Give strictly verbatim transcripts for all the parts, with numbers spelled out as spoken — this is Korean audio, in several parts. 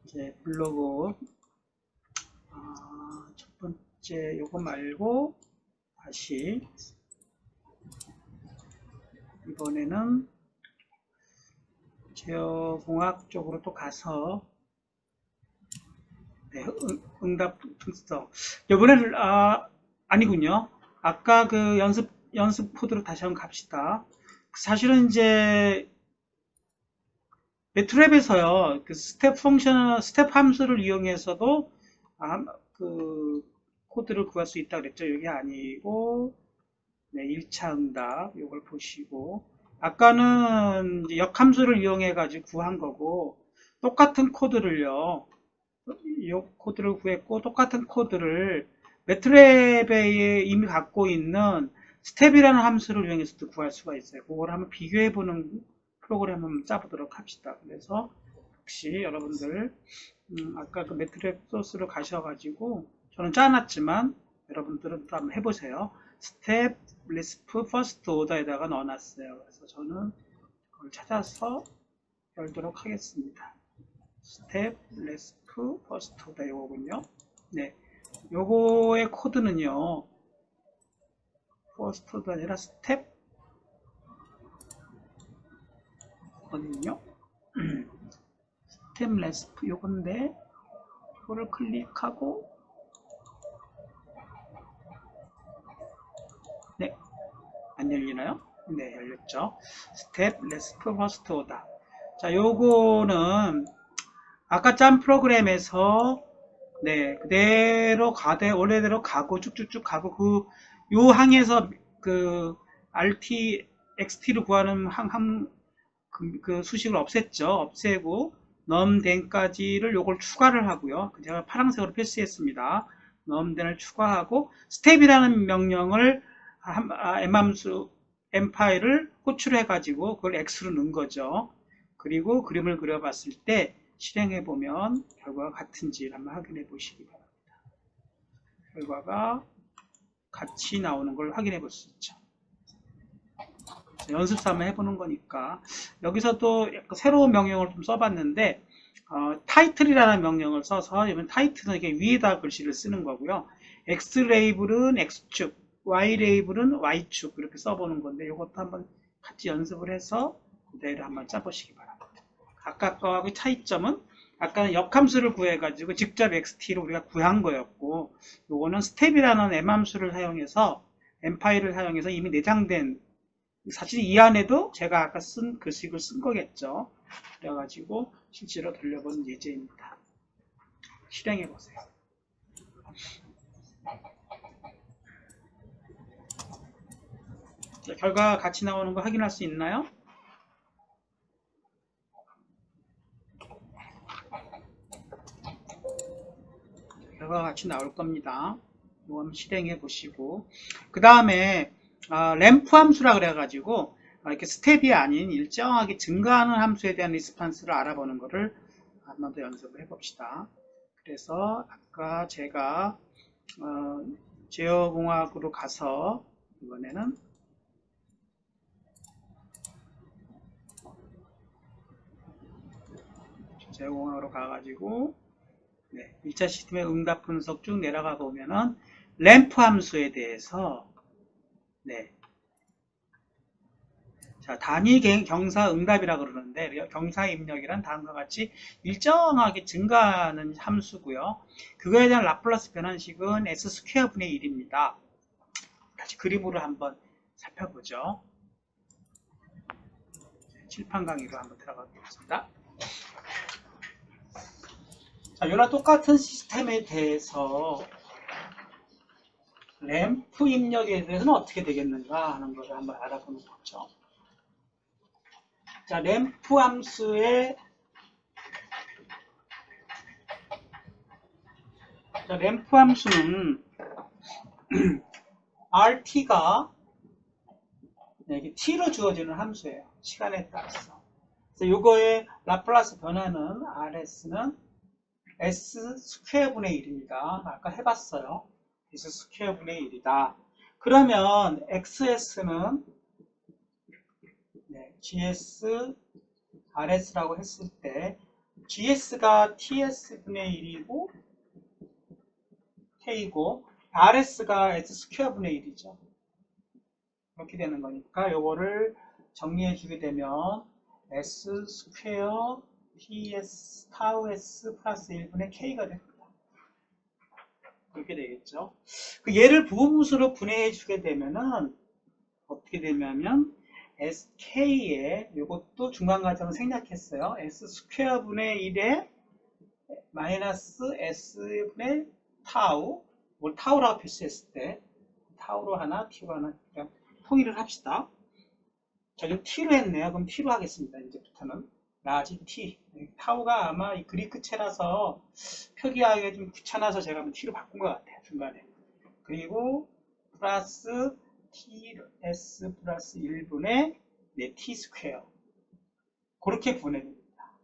이제 블로그 아, 첫 번째 요거 말고 다시 이번에는 제어공학 쪽으로 또 가서 네, 응, 응답 분석. 이번에는 아, 아니군요. 아까 그 연습 연습 코드로 다시 한번 갑시다. 사실은 이제 매트랩에서요, 그 스텝 펑션, 스텝 함수를 이용해서도 아, 그 코드를 구할 수 있다 그랬죠. 이게 아니고 네, 일 차 응답 이걸 보시고 아까는 이제 역함수를 이용해 가지고 구한 거고 똑같은 코드를요. 이 코드를 구했고 똑같은 코드를 매트랩에 이미 갖고 있는 스텝이라는 함수를 이용해서도 구할 수가 있어요. 그걸 한번 비교해 보는 프로그램 한번 짜보도록 합시다. 그래서 혹시 여러분들 음, 아까 그 매트랩 소스로 가셔가지고 저는 짜놨지만 여러분들은 또 한번 해보세요. 스텝 리스프 퍼스트 오더에다가 넣어놨어요. 그래서 저는 그걸 찾아서 열도록 하겠습니다. 스텝 리스프 퍼스트 오더 이거군요. 네, 요거의 코드는요. 퍼스트 오더 아니라 스텝 거든요. 스텝 레스프 요건데 이거를 클릭하고 네, 안 열리나요? 네, 열렸죠. 스텝 레스프 퍼스트 오더. 자, 요거는 아까 짠 프로그램에서 네, 그대로 가되 원래대로 가고 쭉쭉쭉 가고 그 요 항에서 그 알티 엑스티를 구하는 항, 항 그, 그 수식을 없앴죠. 없애고 넘den까지를 요걸 추가를 하고요. 제가 파란색으로 표시했습니다. 넘den을 추가하고 스텝이라는 명령을 엠함수 m 파일을 호출해 가지고 그걸 x로 넣은 거죠. 그리고 그림을 그려봤을 때 실행해 보면 결과가 같은지 한번 확인해 보시기 바랍니다. 결과가 같이 나오는 걸 확인해 볼 수 있죠. 연습 삼아 해보는 거니까 여기서 또 새로운 명령을 좀 써봤는데 어, 타이틀이라는 명령을 써서 이번 타이틀은 이게 위에다 글씨를 쓰는 거고요. X 레이블은 X축, Y 레이블은 Y축 이렇게 써보는 건데 이것도 한번 같이 연습을 해서 그대로 한번 짜보시기 바랍니다. 아까 거하고 차이점은 아까는 역함수를 구해가지고 직접 엑스티로 우리가 구한 거였고 요거는 스텝이라는 엠함수를 사용해서 엠파일을 사용해서 이미 내장된 사실 이 안에도 제가 아까 쓴 글씨를 쓴 거겠죠. 그래가지고 실제로 돌려보는 예제입니다. 실행해 보세요. 자, 결과가 같이 나오는 거 확인할 수 있나요? 결과가 같이 나올 겁니다. 이거 한번 실행해 보시고 그 다음에 어, 램프 함수라 그래가지고 어, 이렇게 스텝이 아닌 일정하게 증가하는 함수에 대한 리스판스를 알아보는 것을 한 번 더 연습을 해봅시다. 그래서 아까 제가 어, 제어공학으로 가서 이번에는 제어공학으로 가가지고 네, 일 차 시스템의 응답 분석 쭉 내려가 보면은 램프 함수에 대해서 네. 자, 단위 경사 응답이라 그러는데 경사 입력이란 다음과 같이 일정하게 증가하는 함수고요. 그거에 대한 라플라스 변환식은 S 스퀘어분의 일입니다. 다시 그림으로 한번 살펴보죠. 칠판 강의로 한번 들어가 보겠습니다. 자, 이런 똑같은 시스템에 대해서 램프 입력에 대해서는 어떻게 되겠는가 하는 것을 한번 알아보는 거죠. 자, 램프 함수의 자, 램프 함수는 알티가 네, t로 주어지는 함수예요. 시간에 따라서. 그래서 이거의 라플라스 변화는 아르에스는 S 스퀘어분의 일입니다. 아까 해봤어요. S 스퀘어분의 일이다. 그러면 엑스에스는 네, 지에스 알에스라고 했을 때 지에스가 티에스분의 일이고 K고 알에스가 S 스퀘어분의 일이죠. 이렇게 되는 거니까 요거를 정리해 주게 되면 S 스퀘어 ps 타우 S 플러스 일분의 K가 됩니다. 그렇게 되겠죠. 그 얘를 부분분수로 분해해 주게 되면은 어떻게 되냐면 K에 이것도 중간과정을 생략했어요. S 스퀘어분의 일에 마이너스 S분의 타우, 뭘 타우라고 표시했을 때 타우로 하나, T로 하나 그냥 통일을 합시다. 자, 지금 T로 했네요. 그럼 T로 하겠습니다. 이제부터는 라지 T. 타우가 아마 이 그리크체라서 표기하기가 좀 귀찮아서 제가 한번 T로 바꾼 것 같아요. 중간에. 그리고 플러스 티에스 플러스 일분의 네, T 스퀘어. 그렇게 분해됩니다.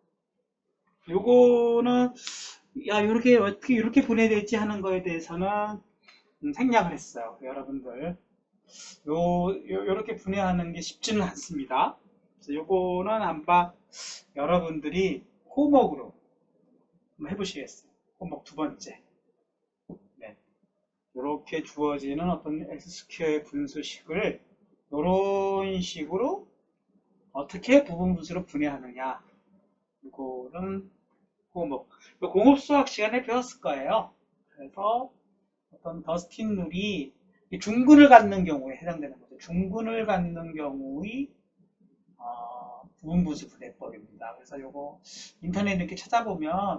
요거는 야, 요렇게 어떻게 이렇게 분해되지 하는 거에 대해서는 음, 생략을 했어요. 여러분들. 요, 요, 요렇게 분해하는 게 쉽지는 않습니다. 그래서 요거는 한번 여러분들이 호목으로 한번 해보시겠어요. 호목 두 번째. 네. 요렇게 주어지는 어떤 X스퀘어의 분수식을 요런 식으로 어떻게 부분 분수로 분해하느냐. 이거는 호목. 공업수학 시간에 배웠을 거예요. 그래서 어떤 더스틴 룰이 중근을 갖는 경우에 해당되는 거죠. 중근을 갖는 경우의 어, 부분분수 분해법입니다. 그래서 요거 인터넷에 이렇게 찾아보면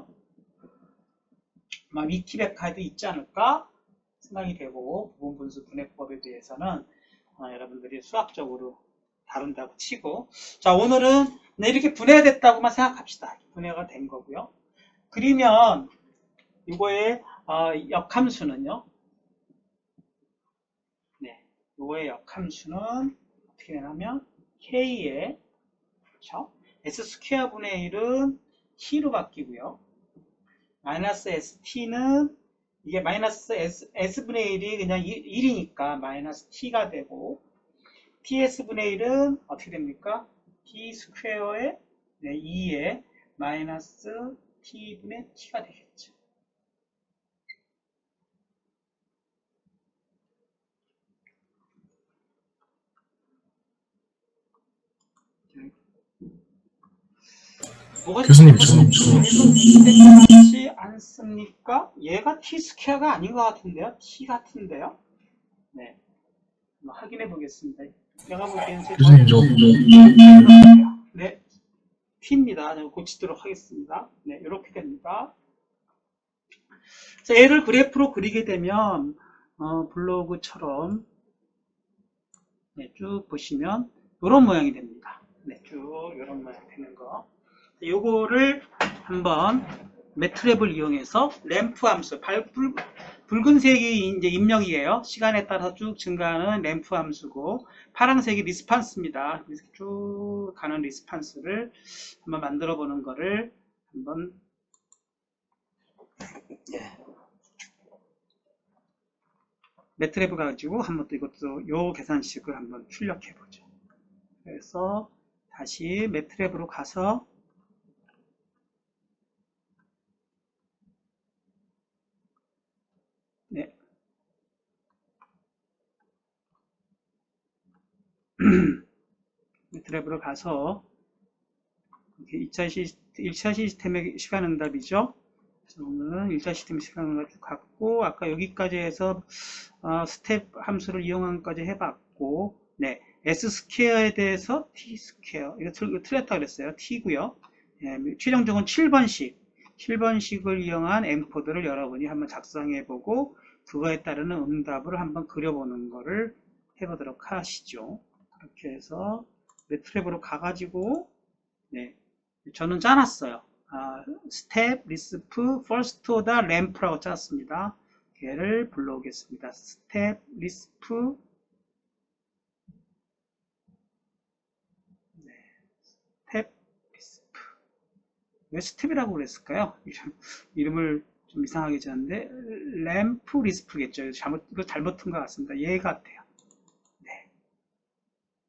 아마 위키백화에도 있지 않을까 생각이 되고 부분분수 분해법에 대해서는 어, 여러분들이 수학적으로 다룬다고 치고 자 오늘은 네, 이렇게 분해가 됐다고만 생각합시다. 분해가 된 거고요. 그러면 이거의 어, 역함수는요. 네, 이거의 역함수는 어떻게 되냐면 K의 그렇죠? S 스퀘어분의 일은 T로 바뀌고요. 마이너스 에스티는 이게 마이너스 S, S분의 일이 그냥 일이니까 마이너스 T가 되고 티에스분의 일은 어떻게 됩니까? T 스퀘어의 네, 이에 마이너스 T분의 T가 되겠죠. 뭐가 교수님, 교수님, 교수님. 같지 않습니까? 얘가 T 스퀘어가 아닌 것 같은데요? T 같은데요? 네. 한번 확인해 보겠습니다. 제가 보기에는 제 교수님, 저, 네. T입니다. 제가 고치도록 하겠습니다. 네. 이렇게 됩니다. 자, 얘를 그래프로 그리게 되면, 어, 블로그처럼, 네, 쭉 보시면, 이런 모양이 됩니다. 네, 쭉 이런 모양 되는 거. 요거를 한번 매트랩을 이용해서 램프 함수, 발, 붉, 붉은색이 이제 입력이에요. 시간에 따라서 쭉 증가하는 램프 함수고, 파란색이 리스판스입니다. 이렇게 쭉 가는 리스판스를 한번 만들어 보는 거를 한번, 예. 매트랩 가지고 한번 또 이것도 요 계산식을 한번 출력해 보죠. 그래서 다시 매트랩으로 가서 네. 매트랩으로 가서 이렇게 일 차, 시스템, 일 차 시스템의 시간응답이죠. 오늘은 일 차 시스템 시간응답 쭉 갖고 아까 여기까지 해서 어, 스텝 함수를 이용한 까지 해봤고 네 S 스퀘어에 대해서 T 스퀘어 이거, 틀, 이거 틀렸다 그랬어요. T고요. 예, 최종적은 칠 번식 칠 번식을 이용한 엠코드를 여러분이 한번 작성해보고 그거에 따르는 응답을 한번 그려보는 거를 해보도록 하시죠. 그렇게 해서 매트랩으로 가가지고 네, 저는 짜놨어요. 아, 스텝, 리스프, 퍼스트 오더, 램프라고 짰습니다. 걔를 불러오겠습니다. 스텝, 리스프, 네, 스텝, 리스프. 왜 스텝이라고 그랬을까요? 이름, 이름을 좀 이상하게 지었는데 램프 리스프겠죠. 잘못, 이거 잘못한 것 같습니다. 얘 같아요. 네,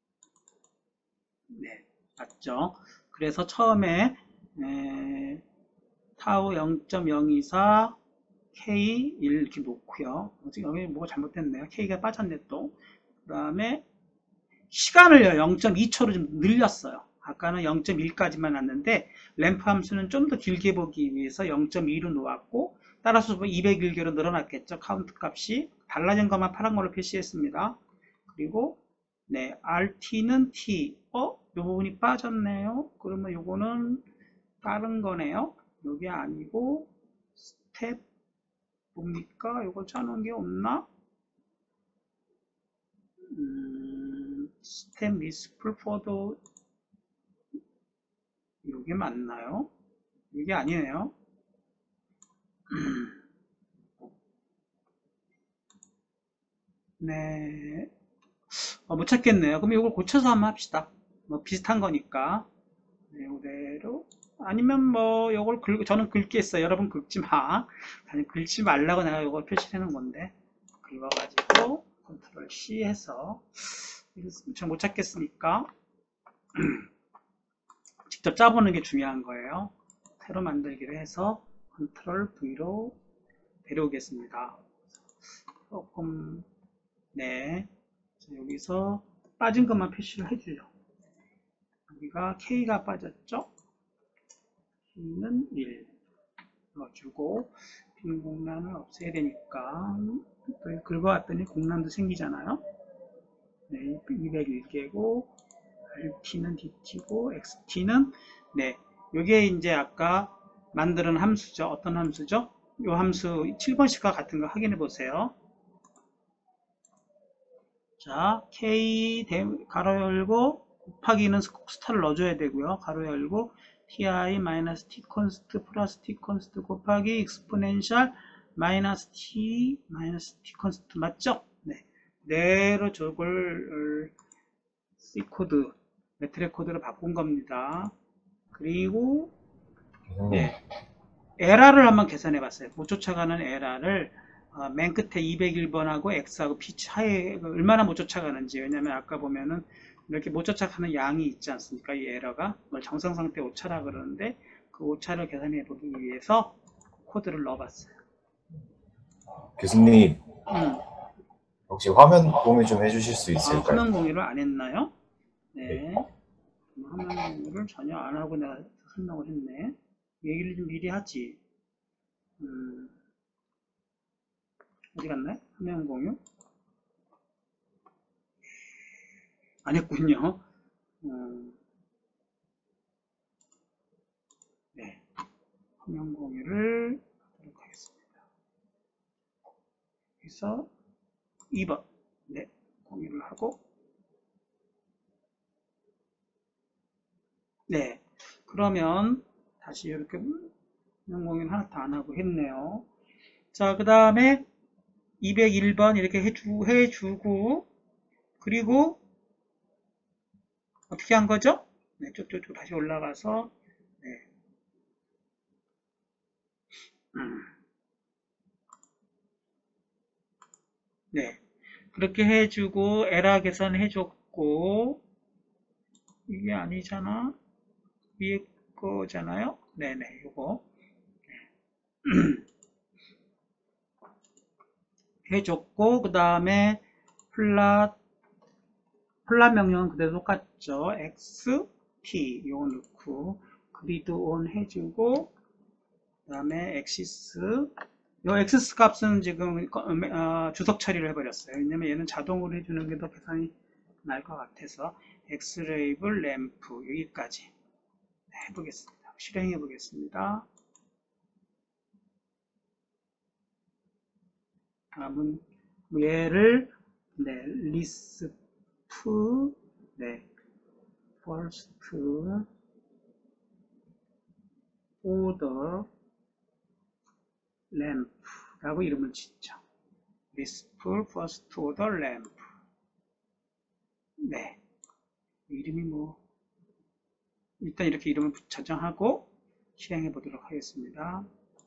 네, 맞죠. 그래서 처음에 에, 타우 영 점 영이사, K 일 이렇게 놓고요. 여기 뭐가 잘못됐네요. K가 빠졌네 또. 그 다음에 시간을요 영 점 이 초로 좀 늘렸어요. 아까는 영 점 일까지만 놨는데 램프 함수는 좀 더 길게 보기 위해서 영 점 이로 놓았고, 따라서 이백일 개로 늘어났겠죠. 카운트 값이 달라진 것만 파란 걸로 표시했습니다. 그리고 네, 알티는 T. 어? 이 부분이 빠졌네요. 그러면 요거는 다른 거네요. 요게 아니고 스텝 뭡니까? 요거 짜놓은 게 없나? 음, 스텝 미스풀 포도 요게 맞나요? 이게 아니네요. 네. 어, 못 찾겠네요. 그럼 이걸 고쳐서 한번 합시다. 뭐 비슷한 거니까. 네, 이대로. 아니면 뭐 이걸 긁, 저는 긁겠어요. 여러분 긁지 마. 아니 긁지 말라고 내가 이걸 표시해 놓은 건데. 긁어가지고 컨트롤 C 해서 잘 못 찾겠으니까 직접 짜보는 게 중요한 거예요. 새로 만들기로 해서 컨트롤 V로 데려오겠습니다. 조금 네, 여기서 빠진 것만 표시를 해주죠. 여기가 K가 빠졌죠? K는 일 넣어주고, 빈 공란을 없애야 되니까 또 긁어왔더니 공란도 생기잖아요. 네, 이백일 개고 알티는 디티고 엑스티는 네, 요게 이제 아까 만드는 함수죠. 어떤 함수죠? 요 함수 칠 번씩과 같은 거 확인해 보세요. 자, K 가로 열고 곱하기는 스타를 넣어줘야 되고요. 가로 열고 ti 마이너스 t 컨스트 플러스 t 컨스트 곱하기 익스포넨셜 마이너스 t 마이너스 t 컨스트 맞죠? 네, 그대로 저걸 C 코드 매트릭 코드로 바꾼 겁니다. 그리고 네, 에러를 한번 계산해 봤어요. 못 쫓아가는 에러를 어, 맨 끝에 이백일 번하고 X하고 P 차에 얼마나 못 쫓아가는지. 왜냐면 아까 보면은 이렇게 못 쫓아가는 양이 있지 않습니까? 이 에러가 정상 상태 오차라 그러는데 그 오차를 계산해 보기 위해서 코드를 넣어봤어요. 교수님, 음. 혹시 화면 공유 좀 해주실 수 아, 있을까요? 화면 공유를 안 했나요? 네. 화면 공유를 전혀 안 하고 내가 설명을 했네. 얘기를 좀 미리 하지. 음. 어디 갔나요? 화면 공유? 안 했군요. 음, 네. 화면 공유를 하도록 하겠습니다. 여기서 이 번. 네. 공유를 하고. 네. 그러면 다시 이렇게 화면 공유는 하나도 안 하고 했네요. 자, 그 다음에 이백일 번 이렇게 해주, 해주고, 그리고 어떻게 한 거죠? 네, 쭉쭉쭉 다시 올라가서, 네. 음. 네. 그렇게 해주고, 에라 계산 해줬고, 이게 아니잖아? 위에 거잖아요? 네네, 요거. 해줬고, 그 다음에 플랫, 플랫 명령은 그대로 똑같죠. x, t, 요거 넣고, 그리드 온 해주고, 그 다음에 엑시스, 요 엑시스 값은 지금 어, 주석 처리를 해버렸어요. 왜냐면 얘는 자동으로 해주는 게 더 계산이 날 것 같아서, 엑스레이블 램프, 여기까지 해보겠습니다. 실행해 보겠습니다. 다음은 얘를 네, 리스프 네, first order lamp라고 이름을 짓죠. 리스프 first order lamp. 네, 이름이 뭐 일단 이렇게 이름을 저장하고 실행해 보도록 하겠습니다.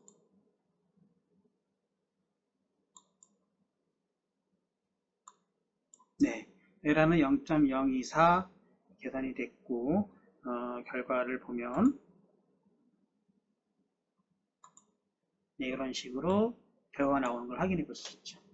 네, 에러는 영 점 영이사 계산이 됐고, 어, 결과를 보면 네, 이런 식으로 배어가 나오는 걸 확인해 볼 수 있죠.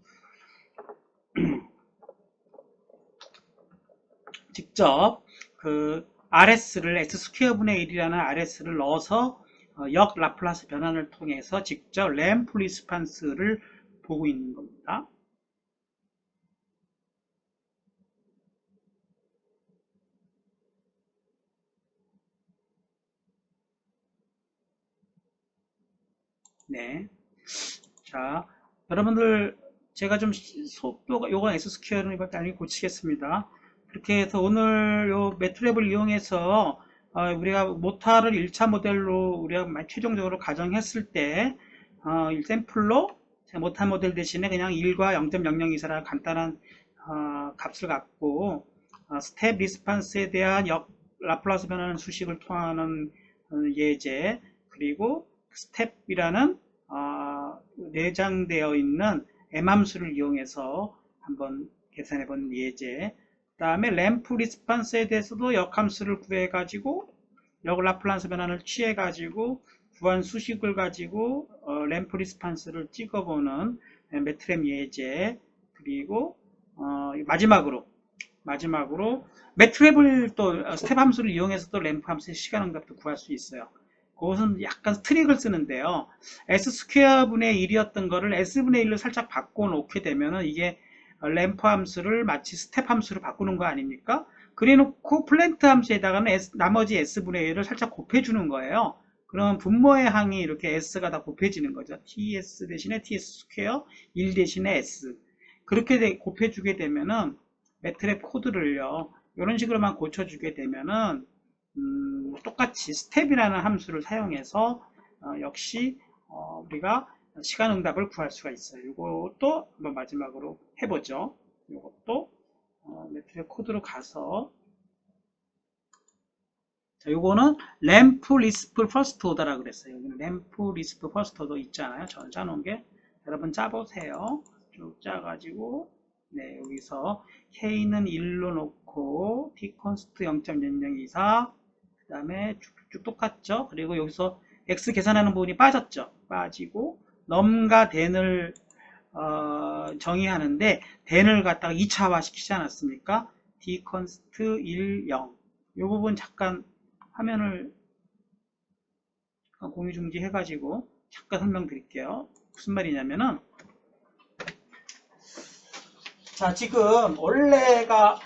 직접 그 알에스를 S 스퀘어분의 일이라는 알에스를 넣어서 어, 역 라플라스 변환을 통해서 직접 램프 리스판스를 보고 있는 겁니다. 네. 자, 여러분들 제가 좀 속도가 요건 S 스퀘어는 이밖에 아니고 고치겠습니다. 그렇게 해서 오늘 요 매트랩을 이용해서 어, 우리가 모타를 일 차 모델로 우리가 최종적으로 가정했을 때 어, 샘플로 모타 모델 대신에 그냥 일과 영 점 영영이사라는 간단한 어, 값을 갖고 어, 스텝 리스판스에 대한 역 라플라스 변환 수식을 통하는 어, 예제, 그리고 스텝이라는 어, 내장되어 있는 엠함수를 이용해서 한번 계산해 본 예제, 그 다음에 램프 리스판스에 대해서도 역함수를 구해 가지고 역 라플란스 변환을 취해 가지고 구한 수식을 가지고 어, 램프 리스판스를 찍어보는 매트랩 예제, 그리고 어, 마지막으로 마지막으로 매트랩을 또 스텝 함수를 이용해서 또 램프 함수의 시간응답도 구할 수 있어요. 그것은 약간 트릭을 쓰는데요. S 스퀘어분의 일이었던 거를 S분의 일로 살짝 바꿔놓게 되면은 이게 램프 함수를 마치 스텝 함수로 바꾸는 거 아닙니까? 그래놓고 플랜트 함수에다가는 S, 나머지 S분의 일을 살짝 곱해주는 거예요. 그럼 분모의 항이 이렇게 S가 다 곱해지는 거죠. 티에스 대신에 티에스 스퀘어, 일 대신에 S. 그렇게 돼, 곱해주게 되면은 매트랩 코드를요, 이런 식으로만 고쳐주게 되면은 음, 똑같이 스텝이라는 함수를 사용해서 어, 역시 어, 우리가 시간응답을 구할 수가 있어요. 이것도 한번 마지막으로 해보죠. 이것도 어, 매트랩 코드로 가서, 자, 요거는 램프 리스프 퍼스트 오더라 그랬어요. 여기는 램프 리스프 퍼스트 오더 있잖아요. 저는 짜놓은 게. 여러분 짜보세요. 쭉 짜가지고, 네, 여기서 K는 일로 놓고, T 컨스트 영 점 영영이사, 그 다음에 쭉쭉 똑같죠. 그리고 여기서 X 계산하는 부분이 빠졌죠. 빠지고, 넘과 den을 어, 정의하는데, den을 갖다가 이 차화 시키지 않았습니까? D 컨스트 일, 영. 이 부분 잠깐 화면을 공유 중지 해가지고 잠깐 설명드릴게요. 무슨 말이냐면은, 자, 지금 원래가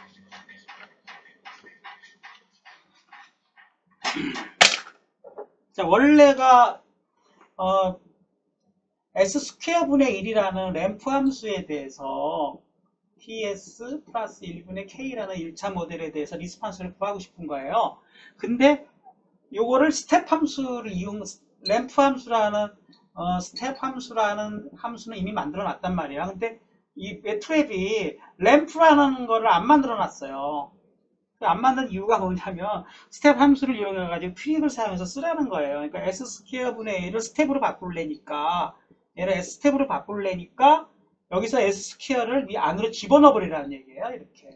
자, 원래가 어, S 스퀘어분의 일이라는 램프 함수에 대해서 티에스 플러스 일분의 K라는 일 차 모델에 대해서 리스판스를 구하고 싶은 거예요. 근데 요거를 스텝 함수를 이용, 램프 함수라는 어, 스텝 함수라는 함수는 이미 만들어 놨단 말이야. 근데 이 매트랩이 램프라는 거를 안 만들어 놨어요. 안 만든 이유가 뭐냐면 스텝 함수를 이용해 가지고 트릭을 사용해서 쓰라는 거예요. 그러니까 S 스퀘어분의 A를 스텝으로 바꿀래니까, 얘를 S 스텝으로 바꿀래니까 여기서 S 스퀘어를 이 안으로 집어넣어 버리라는 얘기예요. 이렇게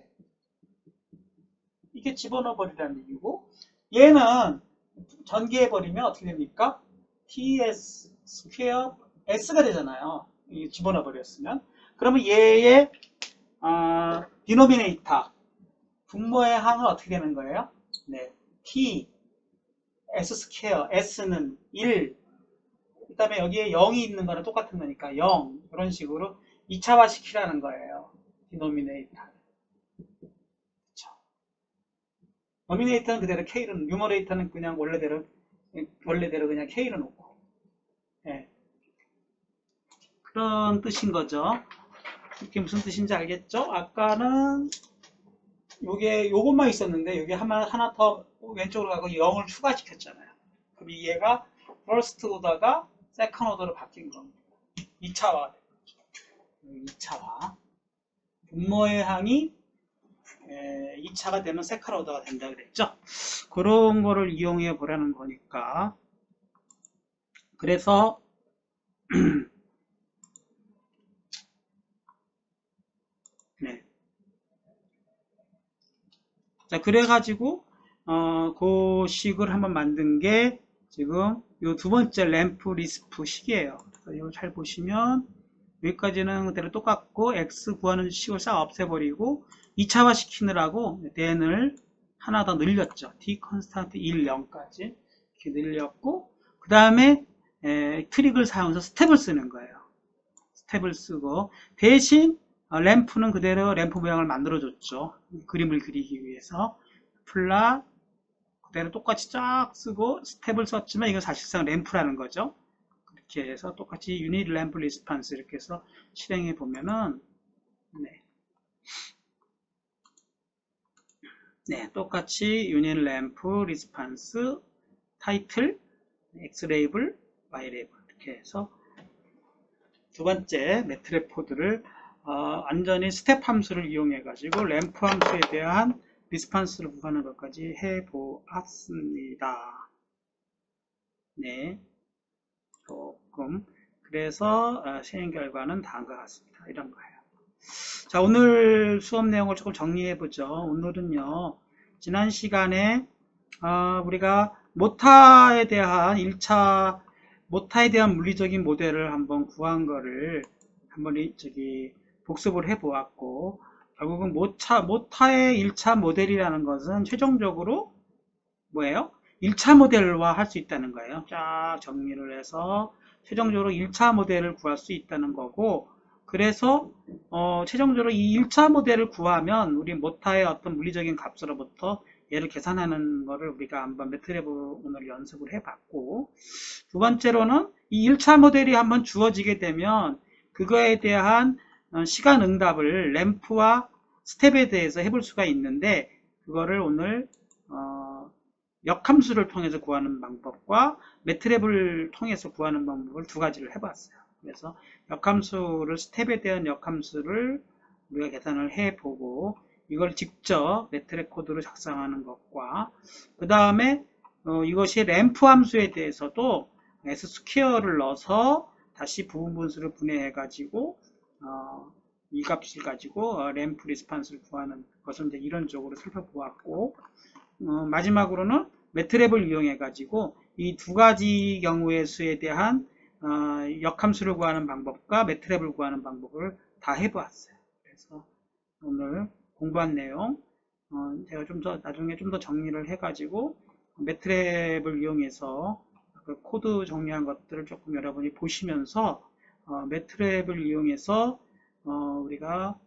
이게 집어넣어 버리라는 얘기고, 얘는 전개해 버리면 어떻게 됩니까? 티에스 스퀘어 S가 되잖아요. 이 집어넣어 버렸으면. 그러면 얘의 어, 디노미네이터 분모의 항은 어떻게 되는 거예요? 네, T, S 스퀘어, S는 일, 그 다음에 여기에 영이 있는 거랑 똑같은 거니까 영, 이런 식으로 이 차화 시키라는 거예요. 디노미네이터. 그쵸. 노미네이터는 그대로 K로, 뉴머레이터는 그냥 원래대로, 원래대로 그냥 K로 놓고. 네. 그런 뜻인 거죠. 이게 무슨 뜻인지 알겠죠? 아까는 요게 요것만 있었는데 여기 하나, 하나 더 왼쪽으로 가고 영을 추가시켰잖아요. 그럼 얘가 first 오더가 second 오더로 바뀐 겁니다. 이 차화. 이 차화. 분모의 항이 이 차가 되면 second 오더가 된다 그랬죠. 그런 거를 이용해 보라는 거니까. 그래서 네. 자, 그래가지고 어, 그 식을 한번 만든 게 지금 요 두 번째 램프 리스프 식이에요. 이걸 잘 보시면 여기까지는 그대로 똑같고 x 구하는 식을 싹 없애버리고 이 차화 시키느라고 then을 하나 더 늘렸죠. t 컨스탄트 일, 영까지 이렇게 늘렸고 그 다음에 트릭을 사용해서 스텝을 쓰는 거예요. 스텝을 쓰고 대신 램프는 그대로 램프 모양을 만들어 줬죠. 그림을 그리기 위해서 플랫 그대로 똑같이 쫙 쓰고 스텝을 썼지만 이건 사실상 램프라는 거죠. 이렇게 해서 똑같이 유닛 램프 리스판스 이렇게 해서 실행해 보면은 네. 네, 똑같이 유닛 램프 리스판스 타이틀 X 레이블, Y 레이블 이렇게 해서 두 번째 매트랩 코드를 어, 완전히 스텝 함수를 이용해 가지고 램프 함수에 대한 리스판스를 구하는 것까지 해 보았습니다. 네. 조금 그래서 실행 결과는 다음과 같습니다. 이런 거예요. 자, 오늘 수업 내용을 조금 정리해 보죠. 오늘은요 지난 시간에 어, 우리가 모타에 대한 일 차 모타에 대한 물리적인 모델을 한번 구한 거를 한번 저기 복습을 해 보았고 결국은 모타, 모타의 일 차 모델이라는 것은 최종적으로 뭐예요? 일 차 모델화 할 수 있다는 거예요. 쫙 정리를 해서 최종적으로 일 차 모델을 구할 수 있다는 거고 그래서 어, 최종적으로 이 일 차 모델을 구하면 우리 모타의 어떤 물리적인 값으로부터 얘를 계산하는 거를 우리가 한번 매트랩으로 오늘 연습을 해봤고 두 번째로는 이 일 차 모델이 한번 주어지게 되면 그거에 대한 시간 응답을 램프와 스텝에 대해서 해볼 수가 있는데 그거를 오늘 어, 역함수를 통해서 구하는 방법과 매트랩을 통해서 구하는 방법을 두 가지를 해봤어요. 그래서 역함수를 스텝에 대한 역함수를 우리가 계산을 해보고 이걸 직접 매트랩 코드로 작성하는 것과 그 다음에 어, 이것이 램프 함수에 대해서도 S 스퀘어를 넣어서 다시 부분 분수를 분해해 가지고 어, 이 값을 가지고 어, 램프 리스판스를 구하는 것을 이제 이론적으로 살펴보았고 어, 마지막으로는 매트랩을 이용해 가지고 이 두 가지 경우의 수에 대한 어, 역함수를 구하는 방법과 매트랩을 구하는 방법을 다 해보았어요. 그래서 오늘 공부한 내용 어, 제가 좀 더 나중에 좀 더 정리를 해가지고 매트랩을 이용해서 그 코드 정리한 것들을 조금 여러분이 보시면서 어, 매트랩을 이용해서 어, 우리가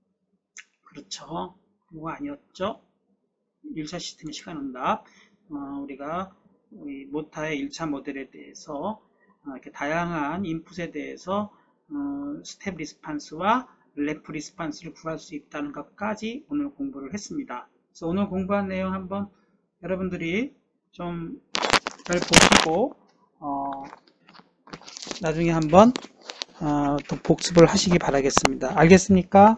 그렇죠. 이거 아니었죠? 일 차 시스템의 시간 응답 어, 우리가 우리 모타의 일 차 모델에 대해서 어, 이렇게 다양한 인풋에 대해서 어, 스텝 리스판스와 램프 리스판스를 구할 수 있다는 것까지 오늘 공부를 했습니다. 그래서 오늘 공부한 내용 한번 여러분들이 좀 잘 보시고 어, 나중에 한번 어, 또 복습을 하시기 바라겠습니다. 알겠습니까?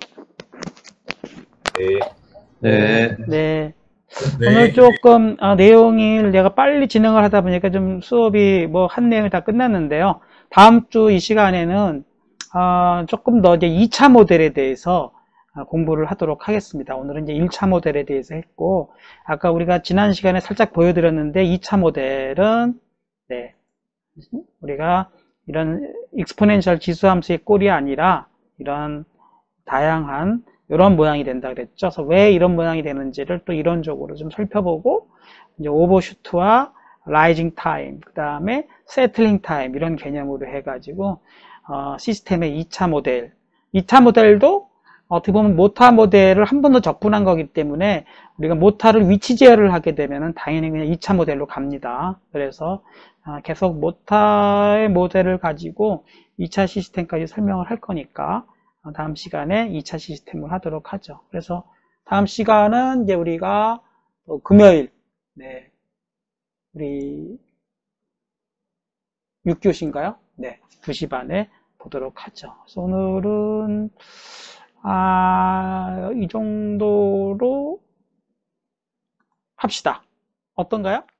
네. 네. 네. 오늘 조금 어, 내용이 내가 빨리 진행을 하다 보니까 좀 수업이 뭐 한 내용이 다 끝났는데요. 다음 주 이 시간에는 어, 조금 더 이제 이 차 모델에 대해서 어, 공부를 하도록 하겠습니다. 오늘은 이제 일 차 모델에 대해서 했고 아까 우리가 지난 시간에 살짝 보여드렸는데 이 차 모델은 네, 우리가 이런 익스포넨셜 지수함수의 꼴이 아니라 이런 다양한 이런 모양이 된다 그랬죠. 그래서 왜 이런 모양이 되는지를 또 이론적으로 좀 살펴보고 이제 오버슈트와 라이징 타임, 그 다음에 세틀링 타임 이런 개념으로 해가지고 어, 시스템의 이 차 모델, 이 차 모델도 어떻게 보면 모타 모델을 한 번 더 접근한 거기 때문에 우리가 모타를 위치 제어를 하게 되면은 당연히 그냥 이 차 모델로 갑니다. 그래서 어, 계속 모타의 모델을 가지고 이 차 시스템까지 설명을 할 거니까 다음 시간에 이 차 시스템을 하도록 하죠. 그래서 다음 시간은 이제 우리가 금요일, 네, 우리 육 교시인가요? 네, 두 시 반에 보도록 하죠. 그래서 오늘은 아, 이 정도로 합시다. 어떤가요?